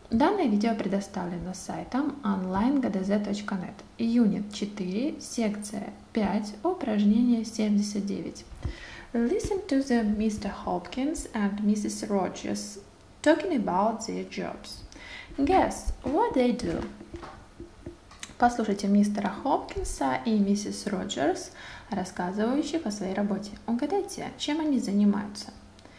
Данное видео предоставлено сайтом onlinegdz.net. Юнит 4, секция 5, упражнение 79. Listen to the Mr. Hopkins and Mrs. Rogers talking about their jobs. Guess what they do. Послушайте мистера Хопкинса и миссис Роджерс, рассказывающих о своей работе. Угадайте, чем они занимаются.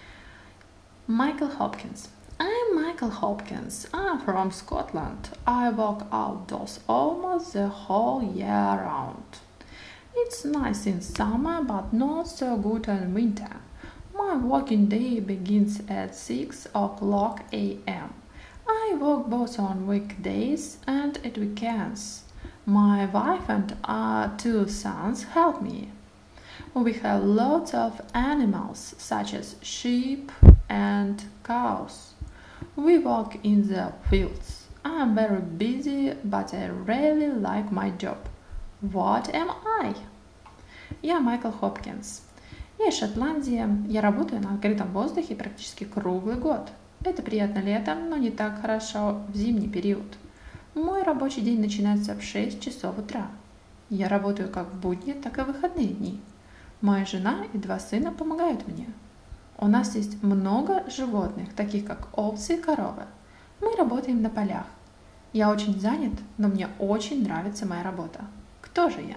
Michael Hopkins. I'm Michael Hopkins. I'm from Scotland. I work outdoors almost the whole year round. It's nice in summer, but not so good in winter. My working day begins at 6 o'clock a.m. I work both on weekdays and at weekends. My wife and our 2 sons help me. We have lots of animals, such as sheep and cows. We work in the fields. I'm very busy, but I really like my job. What am I? Я Майкл Хопкинс. Я из Шотландии. Я работаю на открытом воздухе практически круглый год. Это приятно летом, но не так хорошо в зимний период. Мой рабочий день начинается в 6 часов утра. Я работаю как в будни, так и в выходные дни. Моя жена и 2 сына помогают мне. У нас есть много животных, таких как овцы и коровы. Мы работаем на полях. Я очень занят, но мне очень нравится моя работа. Кто же я?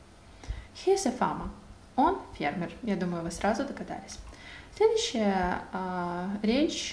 He's a farmer. Он фермер. Я думаю, вы сразу догадались. Следующая речь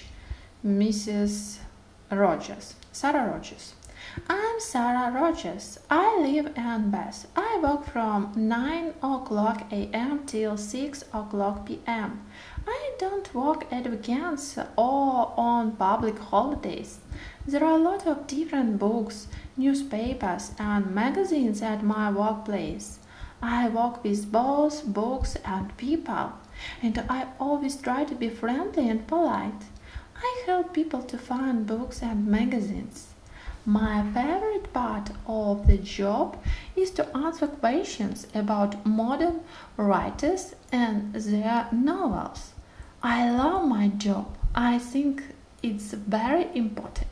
миссис Роджерс. Сара Роджерс. I'm Sarah Rogers. I live in Bath. I work from 9 o'clock a.m. till 6 o'clock p.m. I don't work at weekends or on public holidays. There are a lot of different books, newspapers, and magazines at my workplace. I work with both books and people, and I always try to be friendly and polite. I help people to find books and magazines. My favorite part of the job is to answer questions about modern writers and their novels. I love my job. I think it's very important.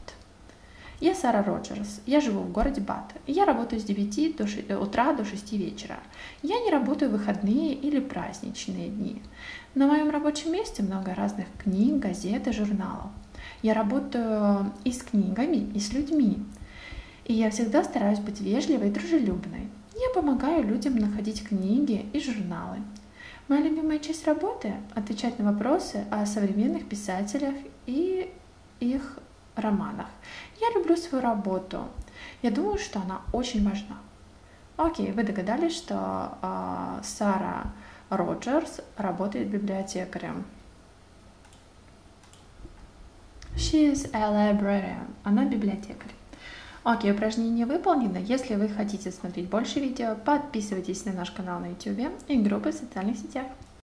Я Сара Роджерс. Я живу в городе Бат. Я работаю с 9 утра до 6 вечера. Я не работаю в выходные или праздничные дни. На моем рабочем месте много разных книг, газет и журналов. Я работаю и с книгами, и с людьми. И я всегда стараюсь быть вежливой и дружелюбной. Я помогаю людям находить книги и журналы. Моя любимая часть работы – отвечать на вопросы о современных писателях и их романах. Я люблю свою работу. Я думаю, что она очень важна. Окей, вы догадались, что Сара Роджерс работает библиотекарем. She is a librarian. Она библиотекарь. Окей, упражнение выполнено. Если вы хотите смотреть больше видео, подписывайтесь на наш канал на YouTube и группы в социальных сетях.